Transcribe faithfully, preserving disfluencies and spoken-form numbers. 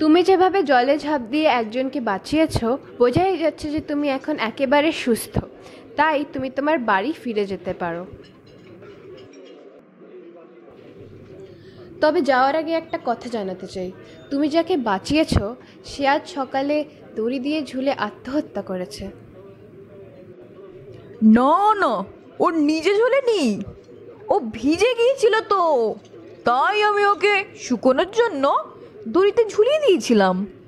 তুমি যেভাবে জলে ঝাঁপ দিয়ে একজনকে বাঁচিয়েছো, বোঝাই যাচ্ছে যে তুমি এখন একেবারে সুস্থ। তাই তুমি তোমার বাড়ি ফিরে যেতে পারো। তবে যাওয়ার আগে একটা কথা জানাতে চাই, তুমি যাকে বাঁচিয়েছো সে আজ সকালে দড়ি দিয়ে ঝুলে আত্মহত্যা করেছে। না না, ও নিজে ঝোলেনি, ও ভিজে গিয়েছিল তো, তাই আমি ওকে শুকোনোর জন্য দড়িতে ঝুলিয়ে দিয়েছিলাম।